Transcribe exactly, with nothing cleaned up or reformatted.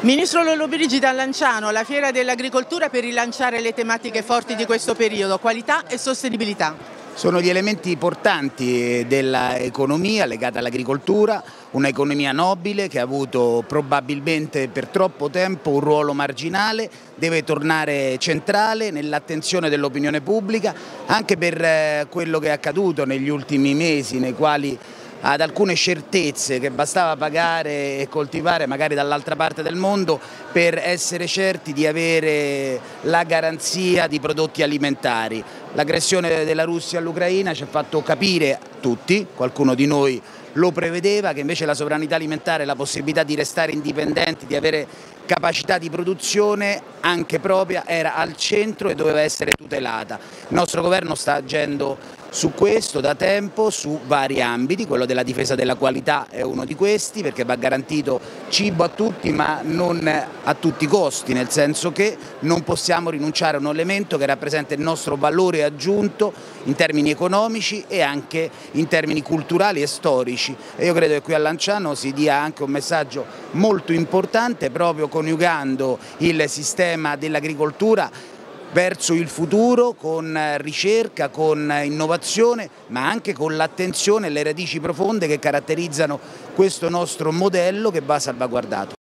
Ministro Lollobrigida, a Lanciano, la Fiera dell'Agricoltura per rilanciare le tematiche forti di questo periodo, qualità e sostenibilità. Sono gli elementi portanti dell'economia legata all'agricoltura, un'economia nobile che ha avuto probabilmente per troppo tempo un ruolo marginale, deve tornare centrale nell'attenzione dell'opinione pubblica, anche per quello che è accaduto negli ultimi mesi, nei quali ad alcune certezze che bastava pagare e coltivare magari dall'altra parte del mondo per essere certi di avere la garanzia di prodotti alimentari. L'aggressione della Russia all'Ucraina ci ha fatto capire tutti, qualcuno di noi lo prevedeva, che invece la sovranità alimentare, la possibilità di restare indipendenti, di avere capacità di produzione anche propria, era al centro e doveva essere tutelata. Il nostro governo sta agendo su questo da tempo, su vari ambiti. Quello della difesa della qualità è uno di questi, perché va garantito cibo a tutti, ma non a tutti i costi, nel senso che non possiamo rinunciare a un elemento che rappresenta il nostro valore aggiunto in termini economici e anche in termini culturali e storici. E io credo che qui a Lanciano si dia anche un messaggio molto importante, proprio coniugando il sistema dell'agricoltura verso il futuro, con ricerca, con innovazione, ma anche con l'attenzione e le radici profonde che caratterizzano questo nostro modello, che va salvaguardato.